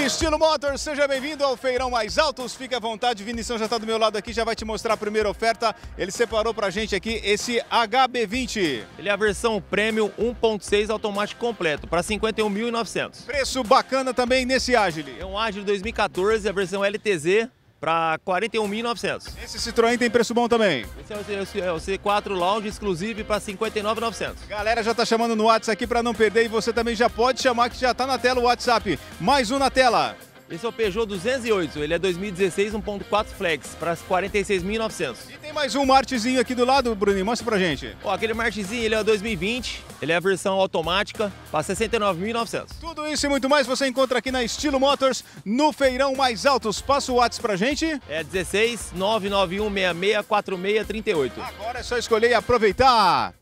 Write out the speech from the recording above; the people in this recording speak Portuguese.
Estilo Motors, seja bem-vindo ao Feirão Mais Altos. Fique à vontade, Vinição já está do meu lado aqui, já vai te mostrar a primeira oferta. Ele separou pra gente aqui esse HB20. Ele é a versão Premium 1.6 automático completo, para 51.900. Preço bacana também nesse Agile. É um Agile 2014, a versão LTZ, para 41.900. Esse Citroën tem preço bom também. Esse é o C4 Lounge exclusivo para 59.900. Galera já tá chamando no WhatsApp aqui para não perder e você também já pode chamar que já tá na tela o WhatsApp. Mais um na tela. Esse é o Peugeot 208, ele é 2016 1.4 Flex, para 46.900. E tem mais um Martizinho aqui do lado, Bruninho, mostra pra gente. Ó, aquele Martizinho, ele é 2020, ele é a versão automática, para 69.900. Tudo isso e muito mais você encontra aqui na Estilo Motors, no Feirão Mais Altos. Passa o WhatsApp pra gente. É 16 991 66 4638. Agora é só escolher e aproveitar.